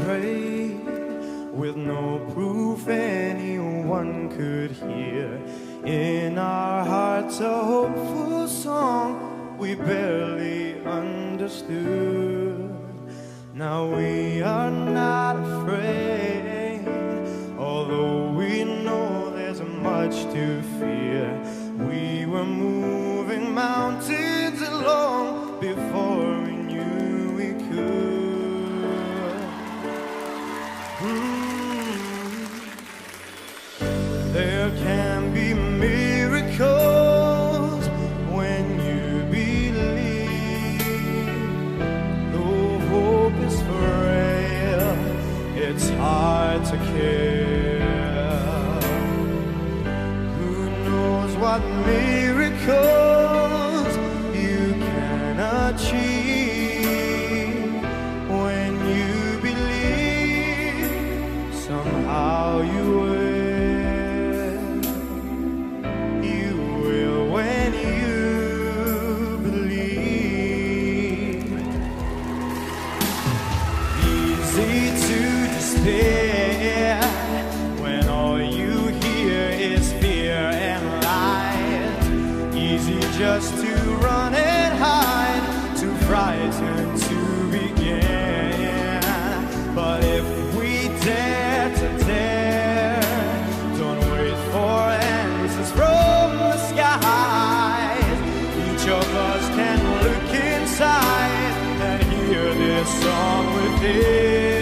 afraid, with no proof anyone could hear. In our hearts a hopeful song we barely understood. Now we are not afraid, although we know there's much to fear. We were moving mountains along before we knew we could. There can be miracles when you believe. Though hope is frail, it's hard to care. Who knows what miracles you can achieve when you believe? Somehow you will. Easy to despair when all you hear is fear and lies. Easy just to run and hide, too frightened to begin. But if we dare to dare, don't wait for answers from the skies. Each of us can look inside and hear this song within.